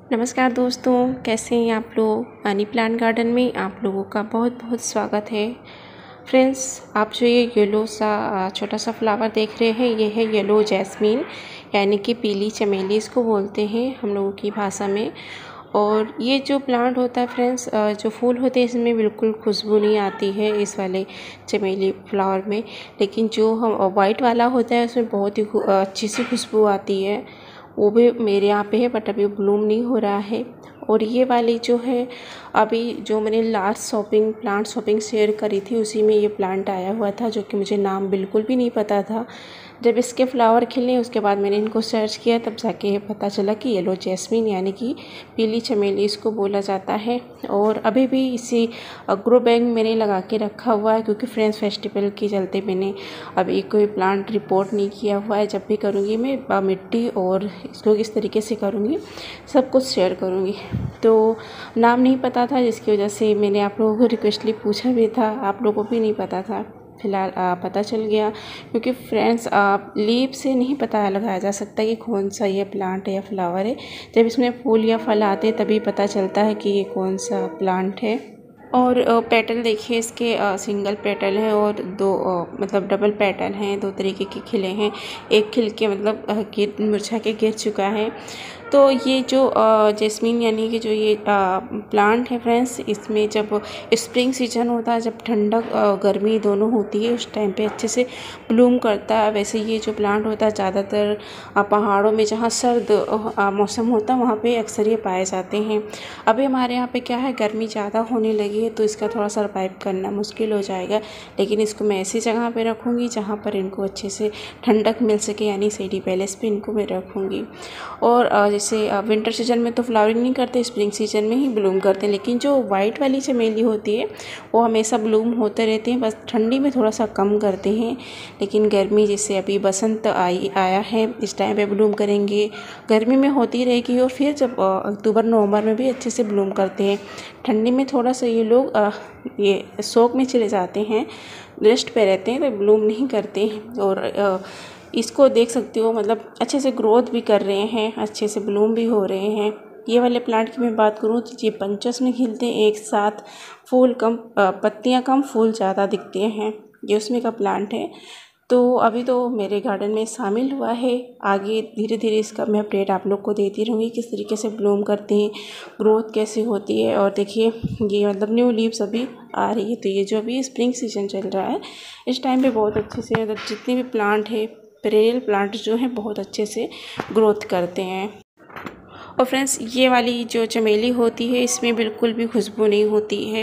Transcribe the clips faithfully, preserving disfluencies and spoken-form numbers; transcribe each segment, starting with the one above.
नमस्कार दोस्तों, कैसे हैं आप लोग। मनी प्लांट गार्डन में आप लोगों का बहुत बहुत स्वागत है। फ्रेंड्स, आप जो ये येलो सा छोटा सा फ्लावर देख रहे हैं, ये है येलो जैस्मीन, यानी कि पीली चमेली इसको बोलते हैं हम लोगों की भाषा में। और ये जो प्लांट होता है फ्रेंड्स, जो फूल होते हैं इसमें बिल्कुल खुशबू नहीं आती है इस वाले चमेली फ्लावर में, लेकिन जो हम वाइट वाला होता है उसमें बहुत ही अच्छी सी खुशबू आती है। वो भी मेरे यहाँ पे है, बट अभी ब्लूम नहीं हो रहा है। और ये वाली जो है, अभी जो मैंने last shopping plant shopping share करी थी उसी में ये प्लांट आया हुआ था, जो कि मुझे नाम बिल्कुल भी नहीं पता था। जब इसके फ्लावर खिले उसके बाद मैंने इनको सर्च किया, तब जाके पता चला कि येलो जैस्मीन यानी कि पीली चमेली इसको बोला जाता है। और अभी भी इसी ग्रो बैग में मैंने लगा के रखा हुआ है, क्योंकि फ्रेंड्स फेस्टिवल के चलते मैंने अभी कोई प्लांट रिपोर्ट नहीं किया हुआ है। जब भी करूँगी मैं मिट्टी और इसको किस तरीके से करूँगी सब कुछ शेयर करूँगी। तो नाम नहीं पता था, जिसकी वजह से मैंने आप लोगों को रिक्वेस्टली पूछा भी था, आप लोगों को भी नहीं पता था। फिलहाल पता चल गया, क्योंकि फ्रेंड्स लीफ से नहीं पता लगाया जा सकता कि कौन सा ये प्लांट है या फ्लावर है। जब इसमें फूल या फल आते हैं तभी पता चलता है कि ये कौन सा प्लांट है। और पेटल देखिए इसके, सिंगल पेटल है और दो मतलब डबल पेटल हैं, दो तरीके के खिले हैं। एक खिल के मतलब गिर मुरझा के गिर चुका है। तो ये जो जैस्मीन यानी कि जो ये प्लांट है फ्रेंड्स, इसमें जब स्प्रिंग सीजन होता है, जब ठंडक गर्मी दोनों होती है, उस टाइम पे अच्छे से ब्लूम करता है। वैसे ये जो प्लांट होता है ज़्यादातर पहाड़ों में जहाँ सर्द मौसम होता है वहाँ पे अक्सर ये पाए जाते हैं। अभी हमारे यहाँ पे क्या है, गर्मी ज़्यादा होने लगी है, तो इसका थोड़ा सर्वाइव करना मुश्किल हो जाएगा। लेकिन इसको मैं ऐसी जगह पे रखूँगी जहाँ पर इनको अच्छे से ठंडक मिल सके, यानी सेडी पैलेस पे इनको मैं रखूँगी। और जैसे विंटर सीजन में तो फ्लावरिंग नहीं करते, स्प्रिंग सीजन में ही ब्लूम करते हैं। लेकिन जो वाइट वाली चमेली होती है वो हमेशा ब्लूम होते रहते हैं, बस ठंडी में थोड़ा सा कम करते हैं। लेकिन गर्मी, जैसे अभी बसंत आई आया है, इस टाइम पे ब्लूम करेंगे, गर्मी में होती रहेगी। और फिर जब अक्टूबर नवंबर में भी अच्छे से ब्लूम करते हैं। ठंडी में थोड़ा सा ये लोग ये शौक में चले जाते हैं, रेस्ट पे रहते हैं, तो ब्लूम नहीं करते हैं। और इसको देख सकते हो, मतलब अच्छे से ग्रोथ भी कर रहे हैं, अच्छे से ब्लूम भी हो रहे हैं। ये वाले प्लांट की मैं बात करूँ तो ये बंचेस में खिलते हैं एक साथ, फूल कम, पत्तियां कम, फूल ज़्यादा दिखते हैं। ये उसमें का प्लांट है। तो अभी तो मेरे गार्डन में शामिल हुआ है। आगे धीरे धीरे इसका मैं अपडेट आप लोग को देती रहूँगी, किस तरीके से ब्लूम करते हैं, ग्रोथ कैसे होती है। और देखिए ये मतलब न्यू लीव्स अभी आ रही है। तो ये जो अभी स्प्रिंग सीजन चल रहा है, इस टाइम पे बहुत अच्छे से मतलब जितने भी प्लांट है, पेरेनियल प्लांट जो हैं, बहुत अच्छे से ग्रोथ करते हैं। और फ्रेंड्स, ये वाली जो चमेली होती है इसमें बिल्कुल भी खुशबू नहीं होती है,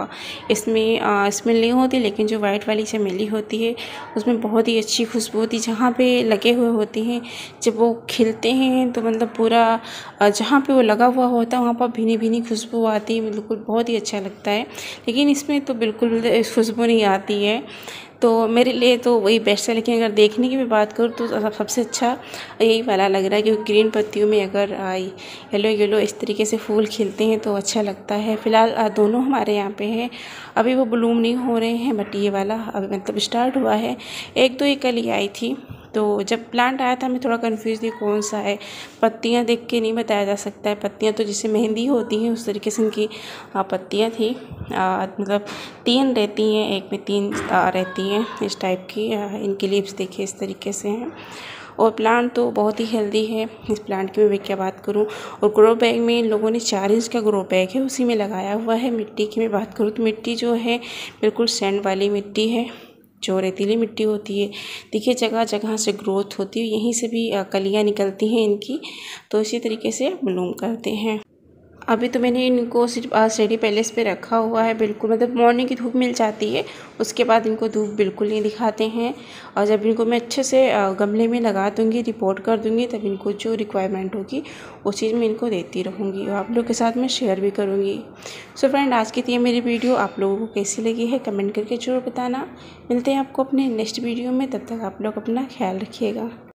इसमें स्मेल नहीं होती। लेकिन जो वाइट वाली चमेली होती है उसमें बहुत ही अच्छी खुशबू होती है। जहाँ पे लगे हुए होते हैं, जब वो खिलते हैं तो मतलब पूरा जहाँ पे वो लगा हुआ होता है वहाँ पर भीनी भीनी खुशबू आती है, बिल्कुल बहुत ही अच्छा लगता है। लेकिन इसमें तो बिल्कुल खुशबू नहीं आती है, तो मेरे लिए तो वही बेस्ट है। लेकिन अगर देखने की भी बात करूँ तो सबसे अच्छा यही वाला लग रहा है, क्योंकि ग्रीन पत्तियों में अगर येलो येलो इस तरीके से फूल खिलते हैं तो अच्छा लगता है। फ़िलहाल दोनों हमारे यहाँ पे है, अभी वो ब्लूम नहीं हो रहे हैं, बट ये वाला अभी मतलब स्टार्ट हुआ है। एक तो ये कल ही आई थी, तो जब प्लांट आया था मैं थोड़ा कंफ्यूज थी कौन सा है। पत्तियां देख के नहीं बताया जा सकता है, पत्तियां तो जैसे मेहंदी होती हैं उस तरीके से इनकी पत्तियां थी, आ, मतलब तीन रहती हैं, एक में तीन आ, रहती हैं इस टाइप की। आ, इनकी लीव्स देखिए इस तरीके से हैं। और प्लांट तो बहुत ही हेल्दी है। इस प्लांट की मैं क्या बात करूं। और ग्रो बैग में इन लोगों ने चार इंच का ग्रो बैग है, उसी में लगाया हुआ है। मिट्टी की मैं बात करूँ तो मिट्टी जो है बिल्कुल सैंड वाली मिट्टी है, जो रेतीली मिट्टी होती है। देखिए जगह जगह से ग्रोथ होती है, यहीं से भी कलियां निकलती हैं इनकी, तो इसी तरीके से ब्लूम करते हैं। अभी तो मैंने इनको सिर्फ सेडी पैलेस पे रखा हुआ है, बिल्कुल मतलब मॉर्निंग की धूप मिल जाती है, उसके बाद इनको धूप बिल्कुल नहीं दिखाते हैं। और जब इनको मैं अच्छे से गमले में लगा दूँगी, रिपोर्ट कर दूँगी, तब इनको जो रिक्वायरमेंट होगी उस चीज़ में इनको देती रहूँगी और आप लोग के साथ मैं शेयर भी करूँगी। सो फ्रेंड, आज की थी मेरी वीडियो, आप लोगों को कैसी लगी है कमेंट करके जरूर बताना। मिलते हैं आपको अपने नेक्स्ट वीडियो में, तब तक आप लोग अपना ख्याल रखिएगा।